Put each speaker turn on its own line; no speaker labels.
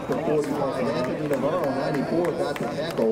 off the 45. Anthony Navarro, 94, got the tackle.